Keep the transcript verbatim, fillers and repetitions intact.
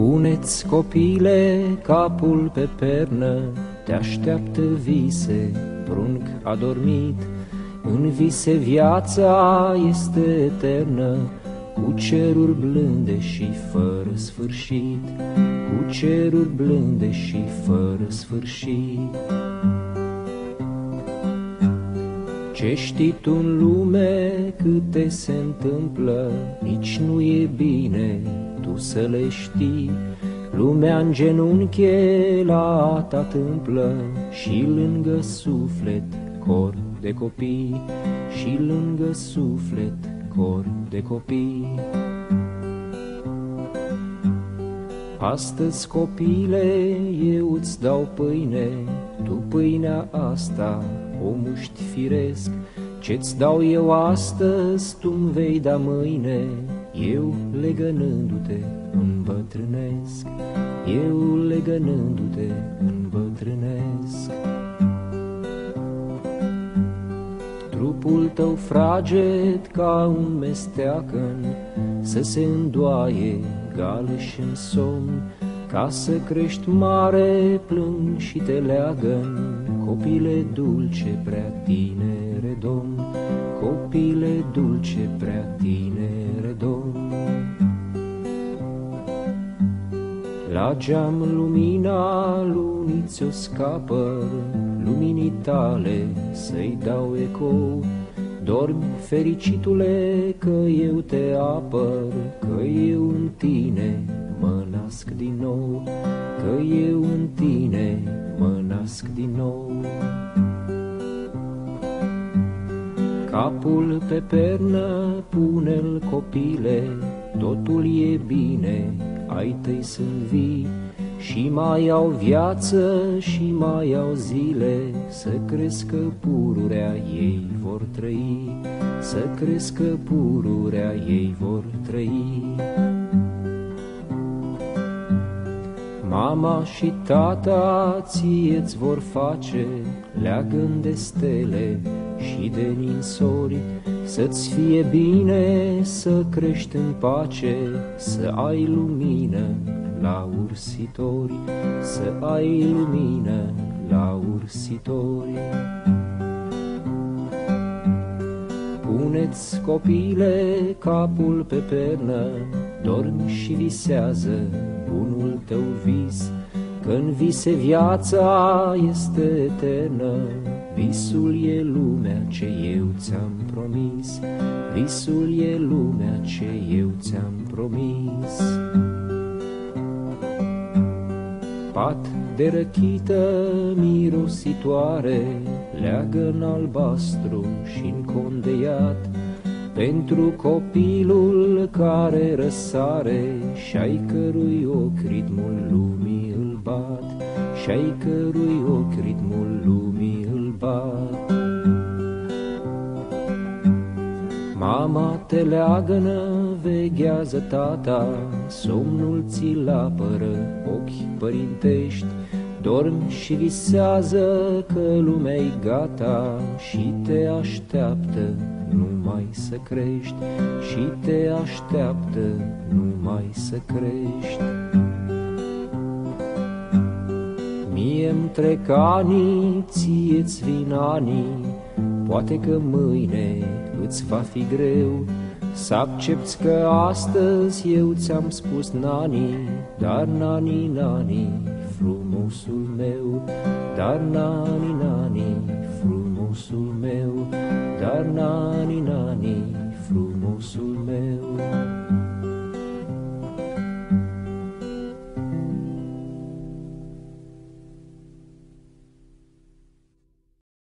Puneți, copile, capul pe pernă, te așteaptă vise, prunc adormit. În vise viața este eternă, cu ceruri blânde și fără sfârșit, cu ceruri blânde și fără sfârșit. Ce știi tu în lume, câte se întâmplă, nici nu e bine tu să le știi. Lumea în genunche la ta tâmplă, și lângă suflet cor de copii, și lângă suflet cor de copii. Astăzi, copile, eu îți dau pâine, tu pâinea asta o muști firesc. Ce-ți dau eu astăzi, tu-mi vei da mâine, eu legănându-te îmbătrânesc, eu legănându-te îmbătrânesc. Trupul tău fraged ca un mesteacăn, să se îndoaie galeș în somn. Ca să crești mare, plâng și te leagăn, copile dulce, prea tinere, domn, copile dulce, prea tinere, domn. La geam lumina lunii ți-o scapă, luminii tale să-i dau ecou. Dormi, fericitule, că eu te apăr, că eu în tine mă nasc din nou, că eu în tine mă nasc din nou. Capul pe pernă pune-l, copile, totul e bine, ai tăi sunt vii, și mai au viață și mai au zile, să crească pururea ei vor trăi, să crească pururea ei vor trăi. Mama și tata ție-ți vor face leagăn de stele și de ninsori, să-ți fie bine, să crești în pace, să ai lumină la ursitori, să ai lumină la ursitori. Puneți, copile, capul pe pernă, dormi și visează bunul tău vis, că-n vise viața este eternă, visul e lumea ce eu ți-am promis, visul e lumea ce eu ți-am promis. Pat de răchită mirositoare, leagăn albastru și încondeiat, pentru copilul care răsare, și-ai cărui ochi ritmul lumii îl bat, și-ai cărui ochi ritmul lumii îl bat. Mama te leagănă, veghează tata, somnul ți-l apără, ochi părintești. Dormi și visează că lumea-i gata, și te așteaptă numai să crești, și te așteaptă numai să crești. Mie-mi trec anii, ție-ți vin anii, poate că mâine îți va fi greu să accepți că astăzi eu ți-am spus nani, dar nani, nani, frumosul meu, dar nani, nani, frumosul meu, dar nani, nani, frumosul meu.